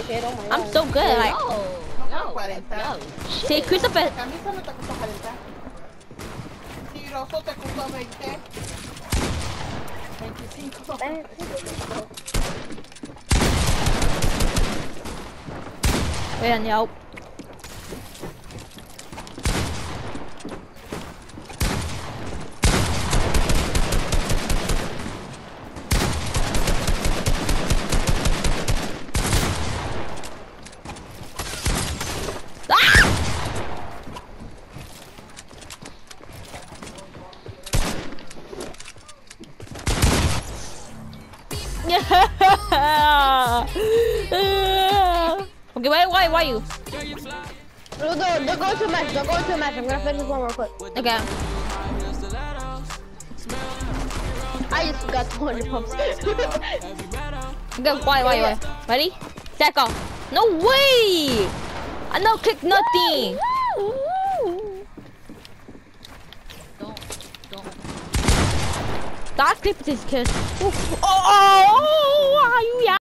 shit. Oh my God. I'm so good. Like, No, 40. see, Christopher. A mí se me tocó 40. Tiroso te costó 20. 25. Ayan, yaw. Okay, why you? Don't go to a match. Don't go to a match. I'm gonna finish this one real quick. Okay. I just got 200 pumps. Okay, why? Ready? Set, go. No way! I no click nothing. Don't. Stop clipping this kid. Oh, are you? Yeah.